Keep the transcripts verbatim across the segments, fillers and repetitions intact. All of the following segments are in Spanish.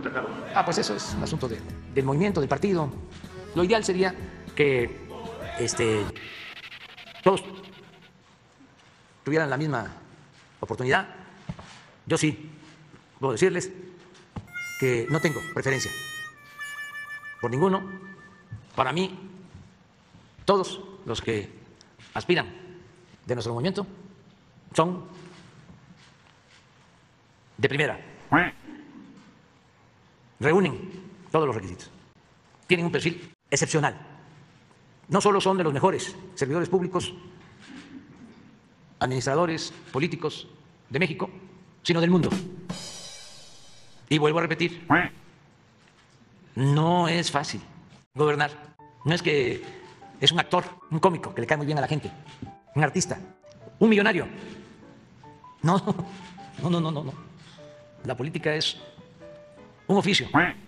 Ah, pues eso es un asunto de, del movimiento, del partido. Lo ideal sería que este, todos tuvieran la misma oportunidad. Yo sí puedo decirles que no tengo preferencia por ninguno. Para mí, todos los que aspiran de nuestro movimiento son de primera. Reúnen todos los requisitos. Tienen un perfil excepcional. No solo son de los mejores servidores públicos, administradores, políticos de México, sino del mundo. Y vuelvo a repetir, no es fácil gobernar. No es que es un actor, un cómico que le cae muy bien a la gente, un artista, un millonario. No, no, no, no, no, no. La política es un oficio,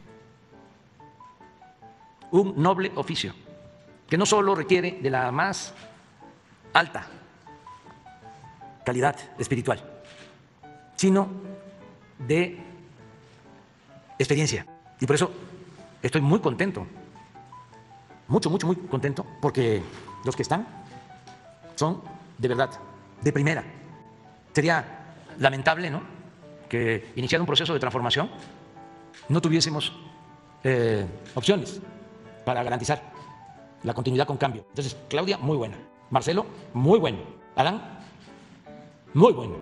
un noble oficio, que no solo requiere de la más alta calidad espiritual, sino de experiencia. Y por eso estoy muy contento, mucho, mucho, muy contento, porque los que están son de verdad, de primera. Sería lamentable, ¿no?, que iniciar un proceso de transformación no tuviésemos eh, opciones para garantizar la continuidad con cambio. Entonces, Claudia, muy buena. Marcelo, muy bueno. Adán, muy bueno.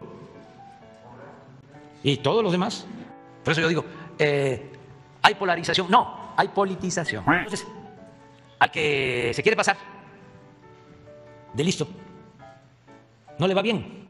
Y todos los demás. Por eso yo digo, eh, ¿hay polarización? No, hay politización. Entonces, al que se quiere pasar de listo, no le va bien.